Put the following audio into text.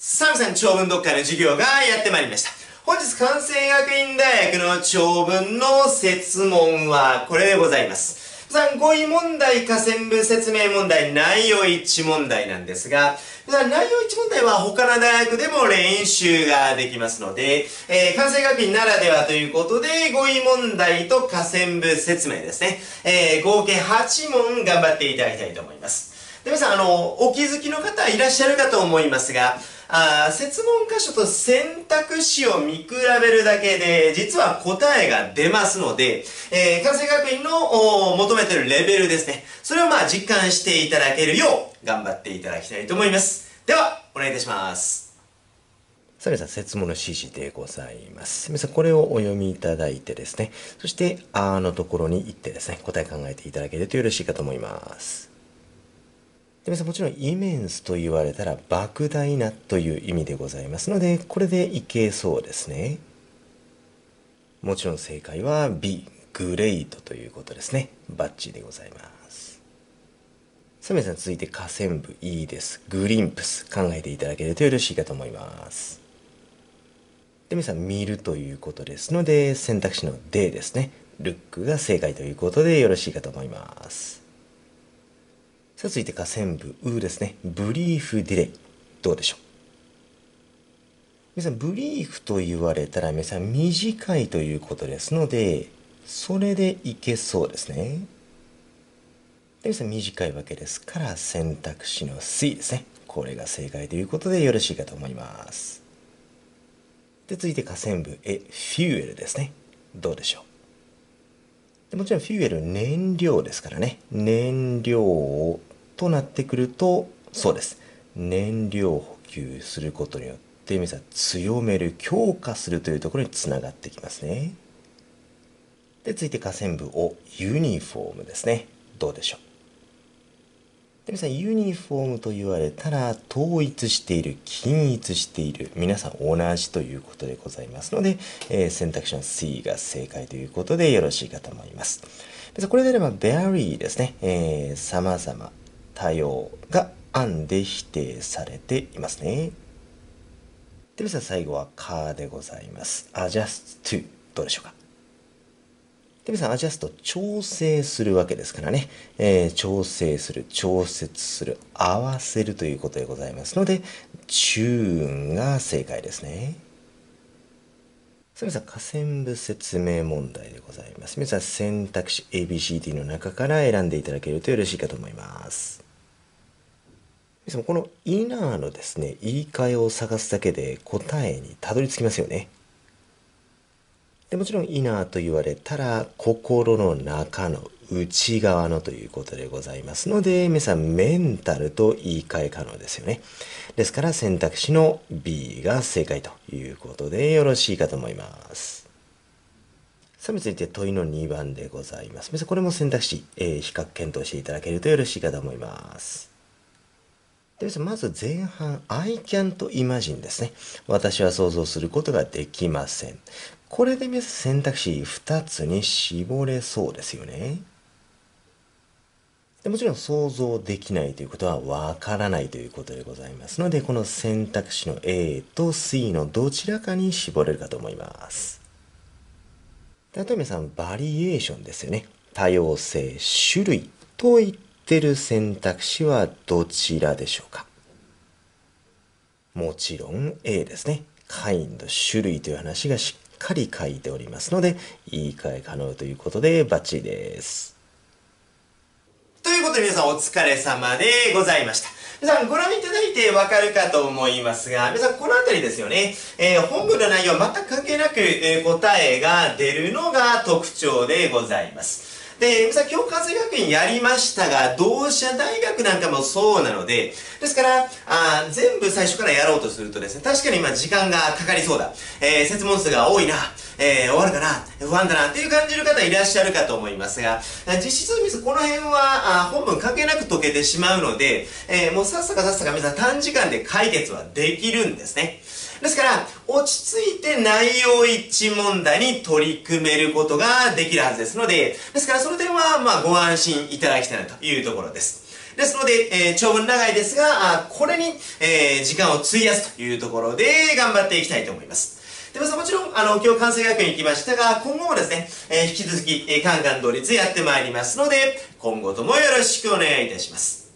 さあ皆さん、長文読解の授業がやってまいりました。本日、関西学院大学の長文の設問はこれでございます。皆さん、語彙問題、下線部説明問題、内容一致問題なんですが、皆さん、内容一致問題は他の大学でも練習ができますので、関西学院ならではということで、語彙問題と下線部説明ですね。合計8問頑張っていただきたいと思います。で、皆さん、お気づきの方いらっしゃるかと思いますが、設問箇所と選択肢を見比べるだけで、実は答えが出ますので、関西学院の求めているレベルですね。それを実感していただけるよう頑張っていただきたいと思います。では、お願いいたします。さあ皆さん、設問の指示でございます。皆さん、これをお読みいただいてですね、そして、のところに行ってですね、答え考えていただけるとよろしいかと思います。皆さんもちろんイメンスと言われたら莫大なという意味でございますので、これでいけそうですね。もちろん正解は B、グレートということですね。バッチリでございます。さあ皆さん続いて下線部 E です。グリンプス考えていただけるとよろしいかと思います。で皆さん見るということですので、選択肢の D ですね。ルックが正解ということでよろしいかと思います。さあ続いて下線部 U ですね。ブリーフディレイ。どうでしょう。皆さん、ブリーフと言われたら皆さん短いということですので、それでいけそうですね。で皆さん短いわけですから選択肢の C ですね。これが正解ということでよろしいかと思います。で続いて下線部 A、フューエルですね。どうでしょう。でもちろんフューエル燃料ですからね。燃料となってくると、そうです。燃料補給することによって、皆さん強める、強化するというところにつながってきますね。で、続いて下線部をユニフォームですね。どうでしょう。で皆さん、ユニフォームと言われたら、統一している、均一している、皆さん同じということでございますので、選択肢の C が正解ということでよろしいかと思います。これであれば、very ですね。様々、多様が案で否定されていますね。で、皆さん最後は かでございます。adjust to どうでしょうか。で、皆さん adjust 調整するわけですからね。調整する、調節する、合わせるということでございますので、チューンが正解ですね。さあ皆さん、下線部説明問題でございます。皆さん選択肢 ABCD の中から選んでいただけるとよろしいかと思います。このイナーのですね、言い換えを探すだけで答えにたどり着きますよね。でもちろんイナーと言われたら心の中の内側のということでございますので、皆さんメンタルと言い換え可能ですよね。ですから選択肢の B が正解ということでよろしいかと思います。さあ続いて問いの2番でございます。皆さんこれも選択肢、比較検討していただけるとよろしいかと思います。でまず前半 I can't imagine ですね。私は想像することができません。これで皆さん選択肢2つに絞れそうですよね。でもちろん想像できないということはわからないということでございますので、この選択肢の A と C のどちらかに絞れるかと思います。例えば皆さんバリエーションですよね。多様性、種類と言ってる選択肢はどちらでしょうか。もちろん A ですね。kind、種類という話がしっかり書いておりますので、言い換え可能ということでバッチリです。ということで皆さんお疲れ様でございました。皆さんご覧いただいてわかるかと思いますが、皆さんこのあたりですよね。本文の内容は全く関係なく、答えが出るのが特徴でございます。で、皆さん今日関西学院やりましたが、同志社大学なんかもそうなので、ですから、全部最初からやろうとするとですね、確かに時間がかかりそうだ。設問数が多いな。終わるかな不安だなっていう感じる方いらっしゃるかと思いますが、実質この辺は本文関係なく解けてしまうので、もうさっさか皆さん短時間で解決はできるんですね。ですから、落ち着いて内容一致問題に取り組めることができるはずですので、ですからその点はご安心いただきたいなというところです。 ですので、長文長いですが、これに、時間を費やすというところで頑張っていきたいと思います。で、もちろん、今日関西学院行きましたが、今後もですね、引き続き、カンカン同率やってまいりますので、今後ともよろしくお願いいたします。